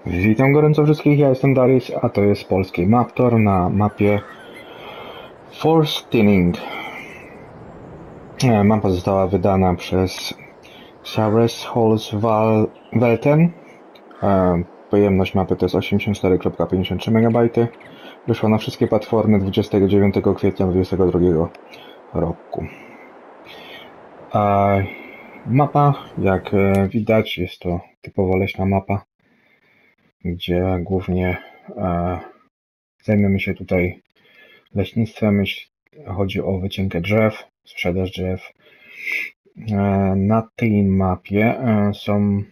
Witam gorąco wszystkich, ja jestem Darius, a to jest polski Maptor na mapie Forstinning. Mapa została wydana przez Sares Halls Welten. Pojemność mapy to jest 84,53 MB. Wyszła na wszystkie platformy 29 kwietnia 2022 roku. Mapa, jak widać, jest to typowo leśna mapa, gdzie głównie zajmiemy się tutaj leśnictwem, jeśli chodzi o wycinkę drzew, sprzedaż drzew. Na tej mapie są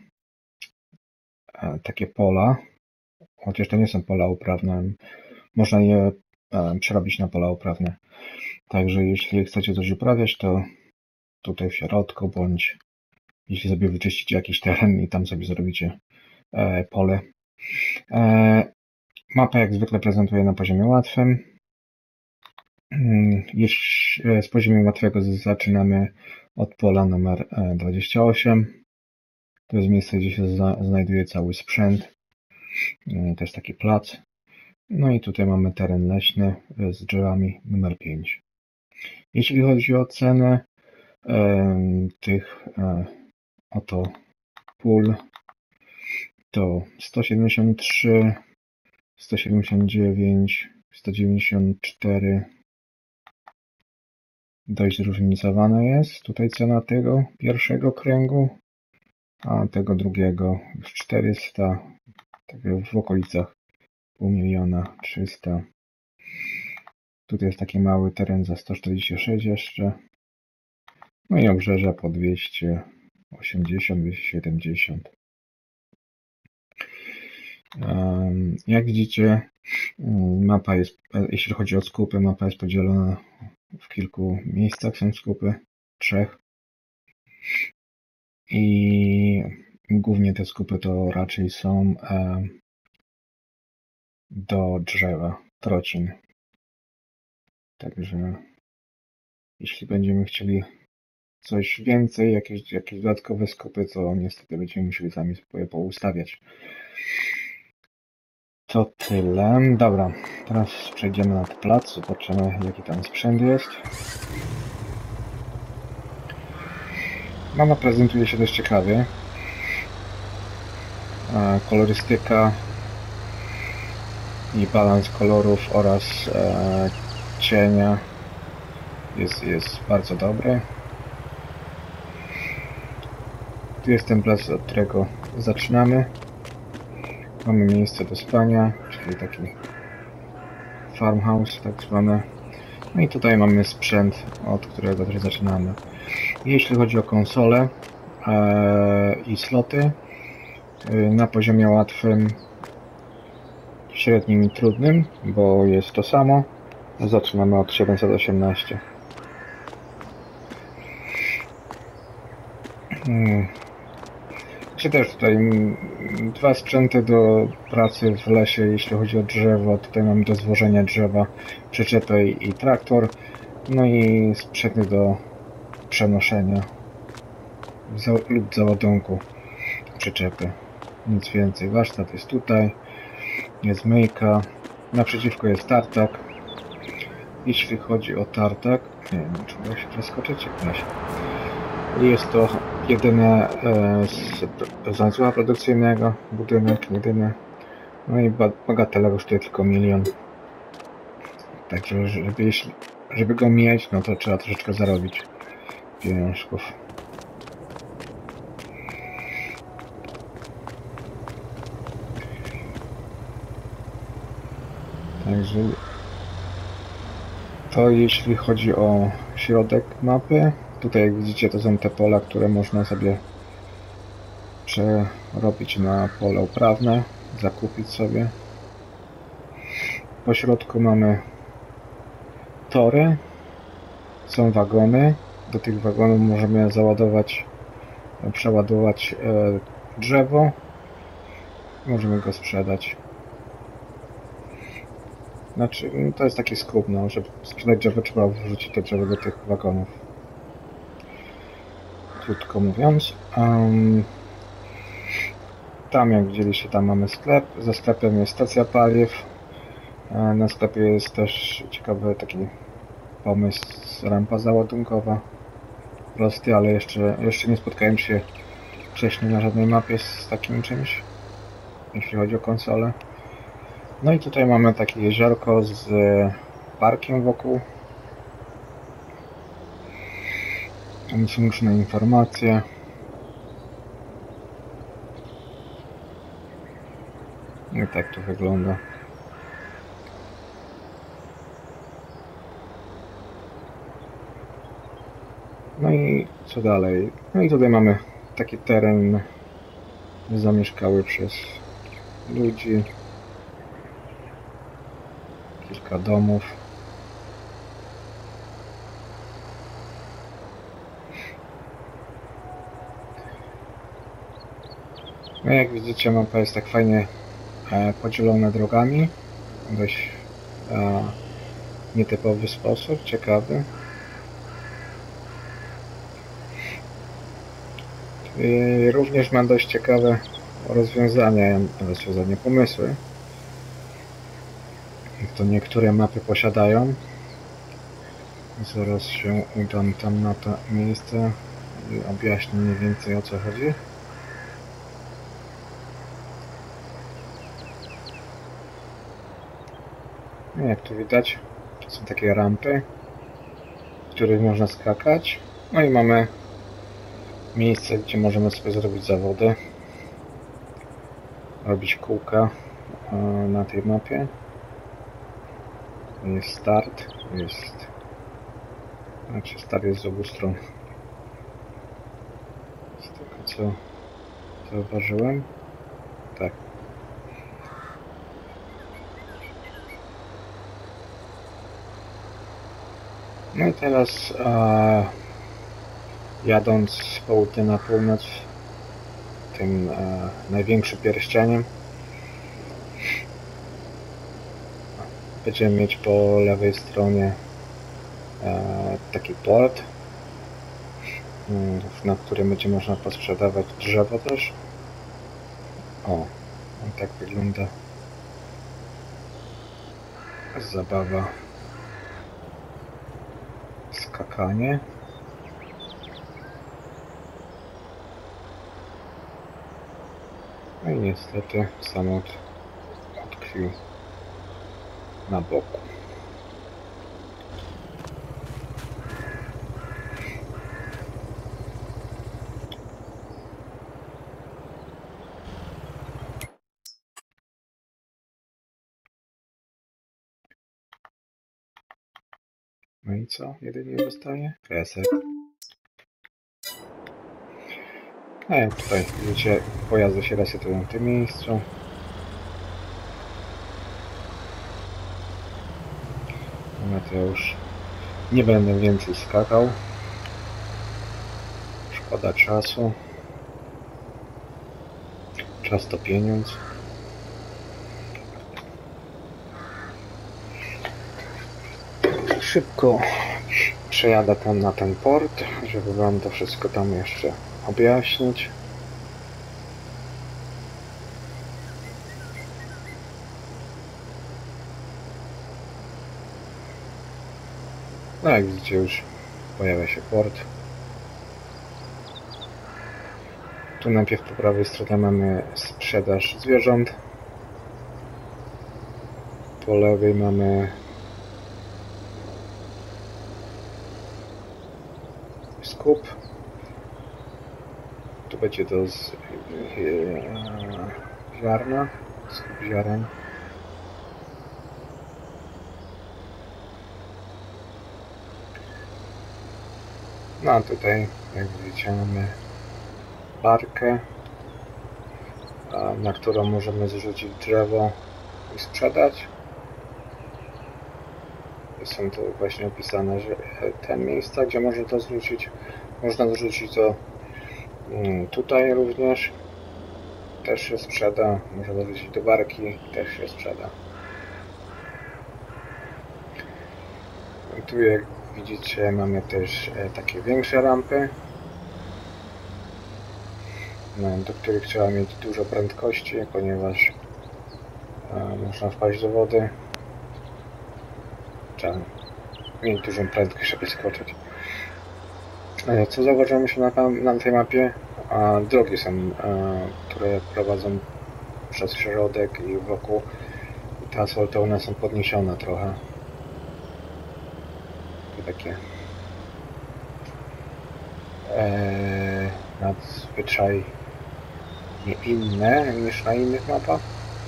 takie pola, chociaż to nie są pola uprawne, można je przerobić na pola uprawne. Także jeśli chcecie coś uprawiać, to tutaj w środku, bądź jeśli sobie wyczyścicie jakiś teren i tam sobie zrobicie pole. Mapę jak zwykle prezentuję na poziomie łatwym. Z poziomu łatwego zaczynamy od pola numer 28. To jest miejsce, gdzie się znajduje cały sprzęt. To jest taki plac. No i tutaj mamy teren leśny z drzewami numer 5. Jeśli chodzi o cenę tych oto pól, to 173, 179, 194. Dość zróżnicowana jest tutaj cena tego pierwszego kręgu, a tego drugiego już 400, tak w okolicach 500 300. Tutaj jest taki mały teren za 146 jeszcze. No i obrzeża po 280, 270. Jak widzicie, mapa jest, jeśli chodzi o skupy, mapa jest podzielona w kilku miejscach, są skupy, 3. I głównie te skupy to raczej są do drzewa, trocin. Także jeśli będziemy chcieli coś więcej, jakieś dodatkowe skupy, to niestety będziemy musieli sami sobie poustawiać. To tyle. Dobra, teraz przejdziemy na ten plac, zobaczymy jaki tam sprzęt jest. Mapa prezentuje się dość ciekawie. Kolorystyka i balans kolorów oraz cienia jest bardzo dobry. Tu jest ten plac, od którego zaczynamy. Mamy miejsce do spania, czyli taki farmhouse tak zwane. No i tutaj mamy sprzęt, od którego też zaczynamy. Jeśli chodzi o konsolę i sloty, na poziomie łatwym, średnim i trudnym, bo jest to samo, zaczynamy od 718. Czy też tutaj dwa sprzęty do pracy w lesie, jeśli chodzi o drzewo. Tutaj mamy do złożenia drzewa przyczepę i traktor, no i sprzęty do przenoszenia lub załadunku przyczepy. Nic więcej. Warsztat jest tutaj, jest myjka, naprzeciwko jest tartak. Jeśli chodzi o tartak, nie wiem, czy uda się przeskoczyć, jest to jedyne z łańcucha produkcyjnego, budynek, jedyny. No i bagatela kosztuje tylko 1 000 000. Także żeby go mieć, no to trzeba troszeczkę zarobić pieniążków. Także to jeśli chodzi o środek mapy. Tutaj jak widzicie, to są te pola, które można sobie przerobić na pole uprawne, zakupić sobie. Po środku mamy tory, są wagony. Do tych wagonów możemy przeładować drzewo. Możemy go sprzedać. Znaczy, to jest taki skup, no, żeby sprzedać drzewo, trzeba wrzucić to drzewo do tych wagonów. Krótko mówiąc. Tam jak widzieliście, tam mamy sklep. Za sklepem jest stacja paliw. Na sklepie jest też ciekawy taki pomysł, rampa załadunkowa. Prosty, ale jeszcze nie spotkałem się wcześniej na żadnej mapie z takim czymś, jeśli chodzi o konsolę. No i tutaj mamy takie jeziorko z parkiem wokół. Tam są różne informacje. I tak to wygląda. No i co dalej? No i tutaj mamy taki teren zamieszkały przez ludzi. Kilka domów. No jak widzicie, mapa jest tak fajnie podzielona drogami. Dość nietypowy sposób, ciekawy. I również ma dość ciekawe rozwiązanie, pomysły. To niektóre mapy posiadają. Zaraz się udam tam na to miejsce i objaśnię mniej więcej, o co chodzi. No jak tu widać, są takie rampy, w których można skakać. No i mamy miejsce, gdzie możemy sobie zrobić zawody, robić kółka na tej mapie. Jest start, start jest z obu stron. Z tego co zauważyłem. Tak. No i teraz jadąc z południa na północ tym największym pierścieniem będziemy mieć po lewej stronie taki port, na którym będzie można posprzedawać drzewo też. O, tak wygląda zabawa, skakanie. No i niestety samolot utkwił na boku. No i co? Jedynie zostaje reset. No jak tutaj widzicie, pojazdy się resetują w tym miejscu. No to już nie będę więcej skakał. Szkoda czasu. Czas to pieniądz. Szybko przejadę tam na ten port, żeby wam to wszystko tam jeszcze objaśnić. No jak widzicie, już pojawia się port. Tu najpierw po prawej stronie mamy sprzedaż zwierząt. Po lewej mamy skup. Tu będzie do ziarna, skup ziaren. No a tutaj, jak widzicie, mamy barkę, na którą możemy zrzucić drzewo i sprzedać. Są tu właśnie opisane, że te miejsca, gdzie można to zrzucić. Można zrzucić to tutaj również. Też się sprzeda. Można zrzucić do barki. Też się sprzeda. I tu jak widzicie mamy też takie większe rampy. do których trzeba mieć dużo prędkości, ponieważ można wpaść do wody. Trzeba mieć dużą prędkość, żeby skoczyć. Co zauważyłem się na tej mapie? Drogi są, które prowadzą przez środek i wokół. I te asfalty, one są podniesione trochę. Takie nadzwyczaj nie inne niż na innych mapach.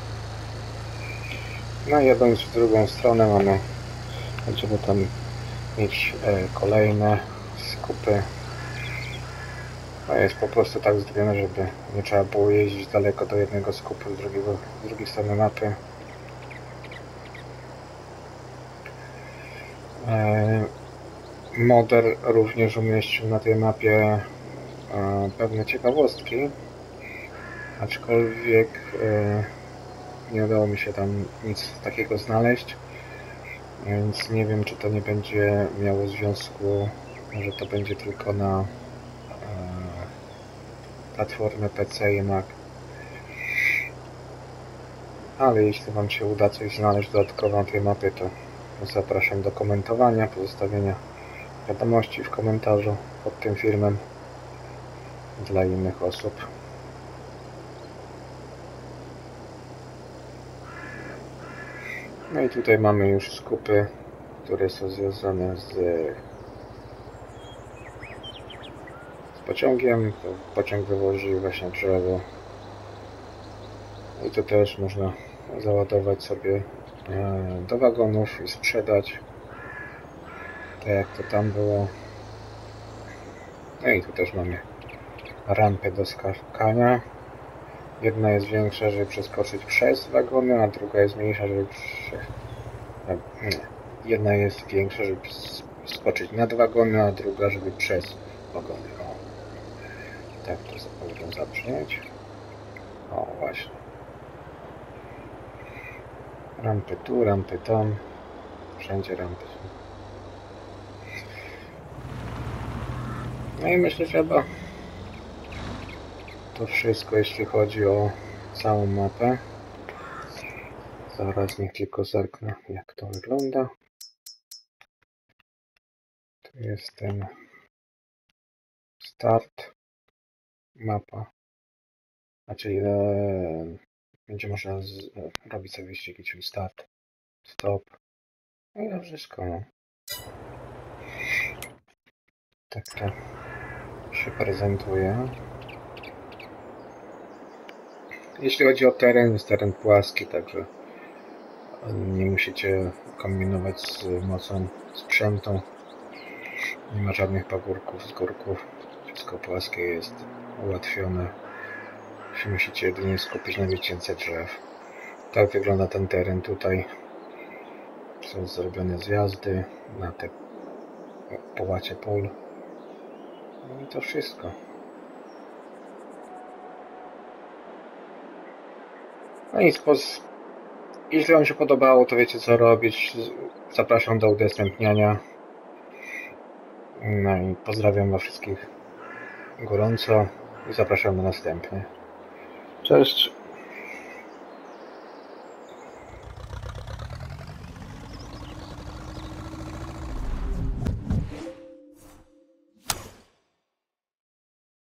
No i jadąc w drugą stronę będziemy tam mieć kolejne skupy. To jest po prostu tak zrobione, żeby nie trzeba było jeździć daleko do jednego skupu z drugiej strony mapy. Modder również umieścił na tej mapie pewne ciekawostki, aczkolwiek nie udało mi się tam nic takiego znaleźć, więc nie wiem, czy to nie będzie miało związku, może to będzie tylko na platformę PC i Mac. Ale jeśli Wam się uda coś znaleźć dodatkowo na tej mapie, to zapraszam do komentowania, pozostawienia wiadomości w komentarzu pod tym filmem dla innych osób. No i tutaj mamy już skupy, które są związane z pociągiem. Pociąg wywozi właśnie drzewo. I to też można załadować sobie do wagonów i sprzedać. Tak jak to tam było. No i tu też mamy rampę do skakania. Jedna jest większa, żeby przeskoczyć przez wagony, a druga jest mniejsza, żeby jedna jest większa, żeby skoczyć nad wagony, a druga, żeby przez wagony. O. Tak to powinno zabrzmieć. O, właśnie. Rampy tu, rampy tam. Wszędzie rampy są. No i myślę, że chyba to wszystko, jeśli chodzi o całą mapę. Zaraz niech tylko zerknę, jak to wygląda. Tu jest ten start, mapa. Znaczy będzie można robić sobie wyścigi, czyli start, stop. No i to wszystko. No. Tak to się prezentuje. Jeśli chodzi o teren, jest teren płaski, także nie musicie kombinować z mocą sprzętu. Nie ma żadnych pagórków, zgórków. Wszystko płaskie jest, ułatwione. Musicie jedynie skupić na wycięce drzew. Tak wygląda ten teren tutaj. Są zrobione zjazdy na te połacie pól. No i to wszystko. No i jeśli Wam się podobało, to wiecie co robić. Zapraszam do udostępniania. No i pozdrawiam Was wszystkich gorąco i zapraszam na następny. Cześć!